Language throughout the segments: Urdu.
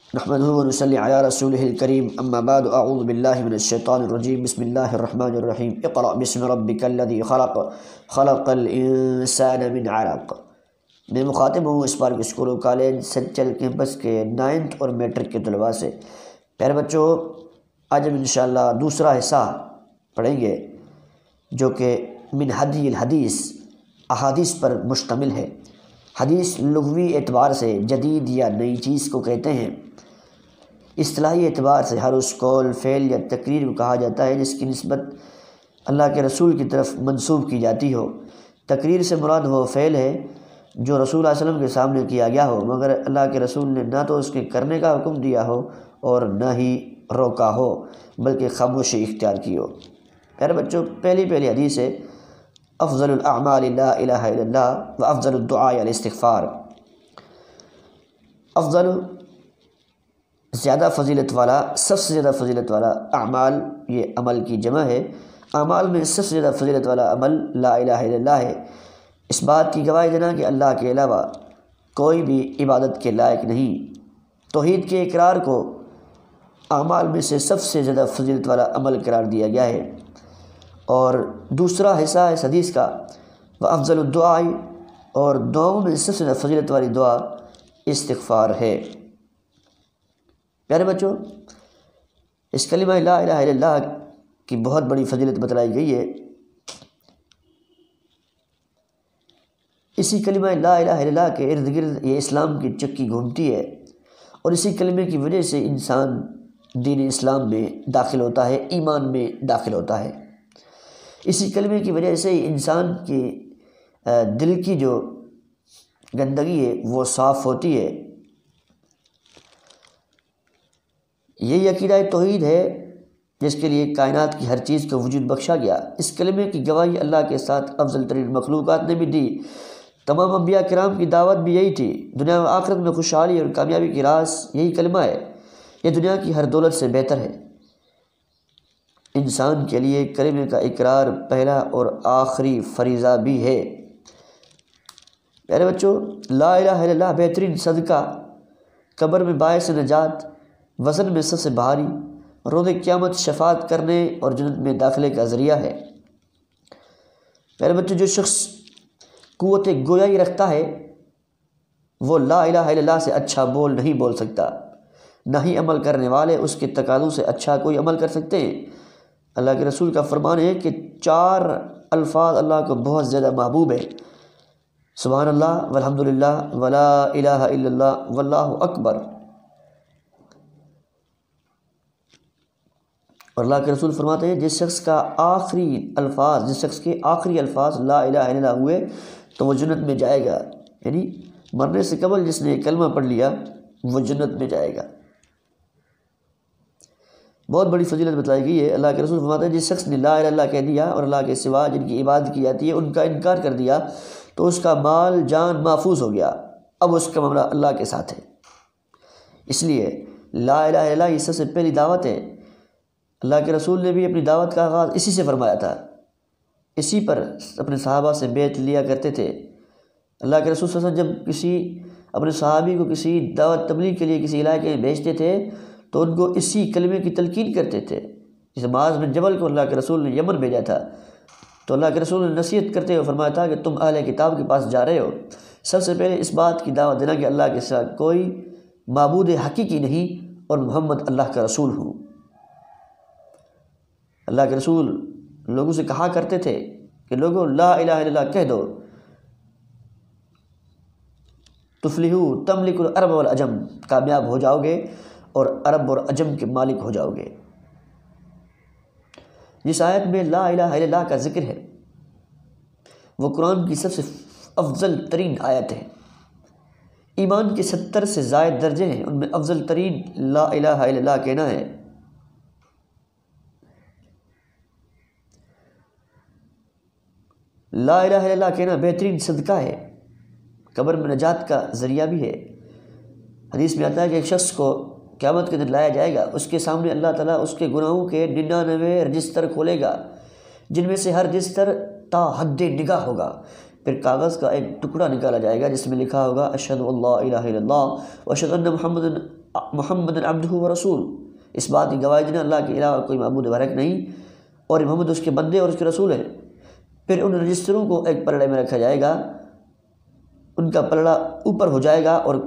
نحمده ونصلي على رسوله الكريم اما بعد اعوذ بالله من الشيطان الرجيم بسم الله الرحمن الرحيم اقرأ باسم ربك الذي خلق خلق الانسان من علق۔ میں مخاطب ہوں اس بار اسکول و کالج سنچل کیمپس کے 9th اور میٹرک کے طلباء سے۔ پیارے بچوں، آج ہم انشاءاللہ دوسرا حصہ پڑھیں گے جو کہ من حدی الحدیث احادیث پر مشتمل ہے۔ حدیث لغوی اعتبار سے جدید یا نئی چیز کو کہتے ہیں۔ اصطلاحی اعتبار سے ہر اس قول، فعل یا تقریر کو کہا جاتا ہے جس کی نسبت اللہ کے رسول کی طرف منسوب کی جاتی ہو۔ تقریر سے مراد وہ فعل ہے جو رسول اللہ علیہ وسلم کے سامنے کیا گیا ہو مگر اللہ کے رسول نے نہ تو اس کے کرنے کا حکم دیا ہو اور نہ ہی روکا ہو بلکہ خاموشی اختیار کی ہو۔ پیارے بچوں، پہلی حدیث ہے افضل الاعمال لا الہ الا اللہ و افضل الدعاء الاستغفار۔ افضل زیادہ فضیلت والا، سب سے زیادہ فضیلت والا، اعمال یہ عمل کی جمع ہے، اعمال میں سب سے زیادہ فضیلت والا عمل لا الہ الا اللہ ہے۔ اس بات کی گواہی دینا کہ اللہ کے علاوہ کوئی بھی عبادت کے لائق نہیں۔ توحید کے اقرار کو اعمال میں سے سب سے زیادہ فضیلت والا عمل قرار دیا گیا ہے۔ اور دوسرا حصہ ہے اس حدیث کا وافضل الدعاء، اور دعاؤں میں سب سے زیادہ فضیلت والی دعا استغفار ہے۔ پیارے بچوں، اس کلمہ لا الہ الا اللہ کی بہت بڑی فضیلت بتلائی گئی ہے۔ اسی کلمہ لا الہ الا اللہ کے ارد گرد یہ اسلام کی چکی گھومتی ہے، اور اسی کلمے کی وجہ سے انسان دین اسلام میں داخل ہوتا ہے، ایمان میں داخل ہوتا ہے۔ اسی کلمے کی وجہ سے انسان کی دل کی جو گندگی ہے وہ صاف ہوتی ہے۔ یہی عقیدہ توحید ہے جس کے لیے کائنات کی ہر چیز کو وجود بخشا گیا۔ اس کلمے کی گواہی اللہ کے ساتھ افضل ترین مخلوقات نے بھی دی۔ تمام انبیاء کرام کی دعوت بھی یہی تھی۔ دنیا و آخرت میں خوشحالی اور کامیابی کی راز یہی کلمہ ہے۔ یہ دنیا کی ہر دولت سے بہتر ہے۔ انسان کے لیے کلمے کا اقرار پہلا اور آخری فریضہ بھی ہے۔ پیارے بچوں، لا الہ الا اللہ بہترین صدقہ، قبر میں باعث نجات، وزن میں سب سے بھاری، روز قیامت شفاعت کرنے اور جنت میں داخلے کا ذریعہ ہے۔ پیارے بچوں، جو شخص قوت گویائی رکھتا ہے وہ لا الہ الا اللہ سے اچھا بول نہیں بول سکتا، نہ ہی عمل کرنے والے اس کے تقاضوں سے اچھا کوئی عمل کر سکتے ہیں۔ اللہ کے رسول کا فرمان ہے کہ 4 الفاظ اللہ کو بہت زیادہ محبوب ہے: سبحان اللہ والحمد للہ ولا الہ الا اللہ واللہ اکبر۔ اور اللہ کے رسول فرماتے ہیں جس شخص کے آخری الفاظ لا الہ الا اللہ ہوئے تو وہ جنت میں جائے گا، یعنی مرنے سے قبل جس نے کلمہ پڑھ لیا وہ جنت میں جائے گا۔ بہت بڑی فضیلت بتلائی گئی ہے۔ اللہ کے رسول فرماتے ہیں جس شخص نے لا الہ الا اللہ کہہ دیا اور اللہ کے سوا جن کی عبادت کی جاتی ہے ان کا انکار کر دیا تو اس کا مال جان محفوظ ہو گیا، اب اس کا معاملہ اللہ کے ساتھ ہے۔ اس لیے لا الہ الا اللہ یہ سب سے پہلی دعوت ہے۔ اللہ کے رسول نے بھی اپنی دعوت کا آغاز اسی سے فرمایا تھا، اسی پر اپنے صحابہ سے بیعت لیا کرتے تھے۔ اللہ کے رسول صلی اللہ علیہ وسلم جب کسی اپنے صحابی کو کسی دعوت تبلیغ کے لیے کسی علاقے میں بھیجتے تھے تو ان کو اسی کلمے کی تلقین کرتے تھے۔ جیسے معاذ بن جبل کو اللہ کے رسول نے یمن بھیجا تھا تو اللہ کے رسول نے نصیحت کرتے ہوئے فرمایا تھا کہ تم اہل کتاب کے پاس جا رہے ہو، سب سے پہلے اس بات کی دعوت دینا کہ اللہ کے سوا کوئی معبود حقیقی نہیں اور محمد اللہ کا رسول ہوں۔ اللہ کے رسول لوگوں سے کہا کرتے تھے کہ لوگوں لا الہ الا اللہ کہہ دو، تفلحوا تملک العرب والعجم، کامیاب ہو جاؤ گے اور عرب اور عجم کے مالک ہو جاؤ گے۔ جس آیت میں لا الہ الا اللہ کا ذکر ہے وہ قرآن کی سب سے افضل ترین آیت ہے۔ ایمان کے 70 سے زائد درجے ہیں، ان میں افضل ترین لا الہ الا اللہ کہنا ہے۔ لا الہ الا اللہ کہنا بہترین صدقہ ہے، قبر میں نجات کا ذریعہ بھی ہے۔ حدیث میں آتا ہے کہ ایک شخص کو قیامت کے دن لایا جائے گا، اس کے سامنے اللہ تعالیٰ اس کے گناہوں کے 99 رجسٹر کھولے گا جن میں سے ہر رجسٹر تا حد نگاہ ہوگا۔ پھر کاغذ کا ایک ٹکڑا نکالا جائے گا جس میں لکھا ہوگا اشہد اللہ الہ الا اللہ و اشہد ان محمد محمد عبدہ و رسول، اس بات کی گواہی دینا اللہ کے علاوہ کوئی معبود برحق نہیں اور محمد اس کے بندے اور اس کے رسول ہیں۔ پھر ان رجسٹروں کو ایک پلڑے میں رکھا جائے گا، ان کا پلڑا اوپر ہو جائے گا اور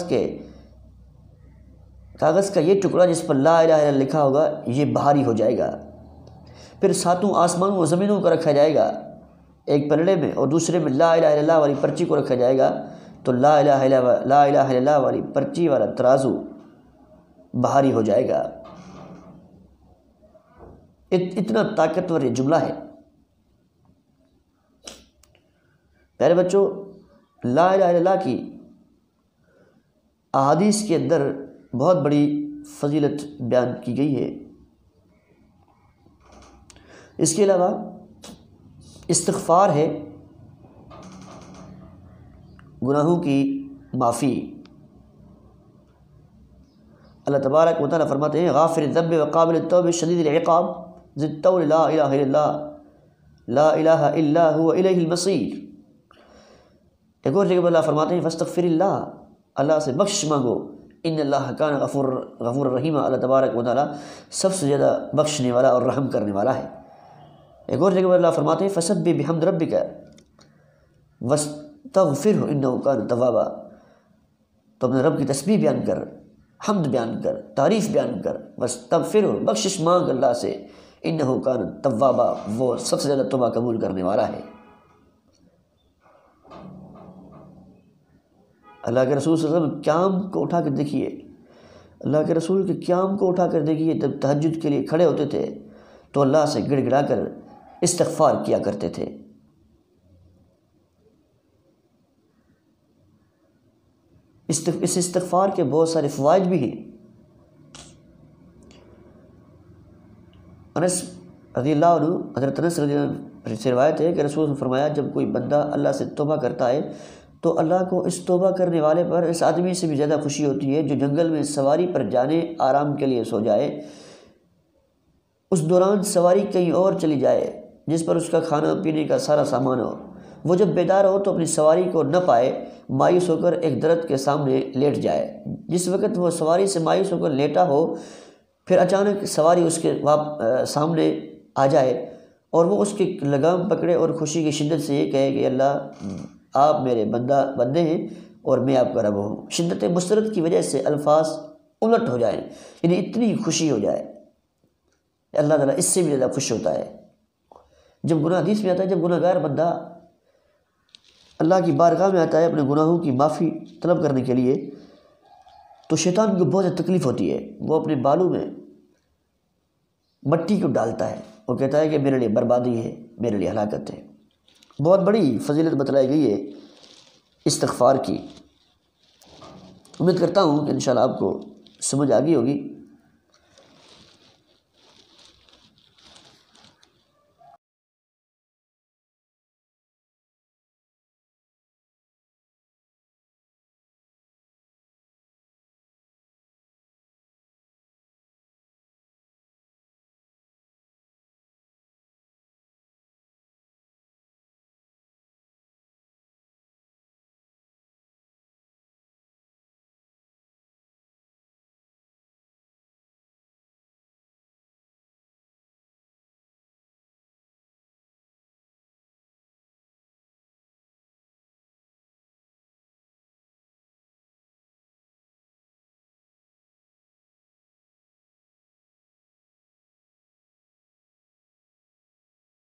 کاغذ کا یہ ٹکڑا جس پر لا الہ الا اللہ لکھا ہوگا یہ بھاری ہو جائے گا۔ پھر ساتوں آسمانوں و زمینوں کو رکھا جائے گا ایک پلڑے میں، اور دوسرے میں لا الہ الا اللہ والی پرچی کو رکھا جائے گا، تو لا الہ الا اللہ والی پرچی والا ترازو بھاری ہو جائے گا۔ اتنا طاقتور یہ جملہ ہے۔ پیارے بچوں، لا الہ الا اللہ کی احادیث کے اندر بہت بڑی فضیلت بیان کی گئی ہے۔ اس کے علاوہ استغفار ہے، گناہوں کی معافی۔ اللہ تبارک و تعالیٰ فرماتے ہیں غافر الذنب وقابل التوب شدید العقاب ذی الطول لا الہ الا اللہ لا الہ الا هو الیہ المصیر۔ ایک اور جگہ پر اللہ فرماتے ہیں فاستغفر اللہ، اللہ سے بخشش مانگو، ان اللہ کان غفور الرحیم، اللہ تبارک و تعالیٰ سب سے زیادہ بخشنے والا اور رحم کرنے والا ہے۔ ایک اور جگہ پر اللہ فرماتے ہیں فسبح بحمد ربک واستغفرہ انہ کان توابا، تو اپنے رب کی تسبیح بیان کر، حمد بیان کر، تعریف بیان کر، واستغفرہ، بخشش مانگ اللہ سے، انہ کان توابا، وہ سب سے زیادہ توبہ قبول کرنے والا ہے۔ اللہ کے رسول صلی اللہ علیہ وسلم قیام کو اٹھا کر دیکھیے، اللہ کے رسول کے قیام کو اٹھا کر دیکھیے، جب تہجد کے لیے کھڑے ہوتے تھے تو اللہ سے گڑ گڑا کر استغفار کیا کرتے تھے۔ اس استغفار کے بہت سارے فوائد بھی ہیں۔ انس رضی اللہ عنہ، حضرت انس رضی اللہ عنہ سے روایت ہے کہ رسول نے فرمایا جب کوئی بندہ اللہ سے توبہ کرتا ہے تو اللہ کو اس توبہ کرنے والے پر اس آدمی سے بھی زیادہ خوشی ہوتی ہے جو جنگل میں سواری پر جانے آرام کے لیے سو جائے، اس دوران سواری کہیں اور چلی جائے جس پر اس کا کھانا پینے کا سارا سامان ہو، وہ جب بیدار ہو تو اپنی سواری کو نہ پائے، مایوس ہو کر ایک درخت کے سامنے لیٹ جائے۔ جس وقت وہ سواری سے مایوس ہو کر لیٹا ہو، پھر اچانک سواری اس کے سامنے آ جائے اور وہ اس کی لگام پکڑے اور خوشی کی شدت سے یہ کہے کہ اللہ آپ میرے بندے ہیں اور میں آپ کا رب ہوں۔ شدت مسرت کی وجہ سے الفاظ الٹ ہو جائیں، یعنی اتنی خوشی ہو جائے، اللہ تعالیٰ اس سے بھی زیادہ خوش ہوتا ہے۔ جب گناہ حدیث میں آتا ہے، جب گناہ گار بندہ اللہ کی بارگاہ میں آتا ہے اپنے گناہوں کی معافی طلب کرنے کے لیے، تو شیطان کو بہت تکلیف ہوتی ہے، وہ اپنے بالوں میں مٹی کو ڈالتا ہے، وہ کہتا ہے کہ میرے لیے بربادی ہے، میرے لیے ہلاکت ہے۔ بہت بڑی فضیلت بتلائی گئی ہے استغفار کی۔ امید کرتا ہوں کہ انشاءاللہ آپ کو سمجھ آ گئی ہوگی۔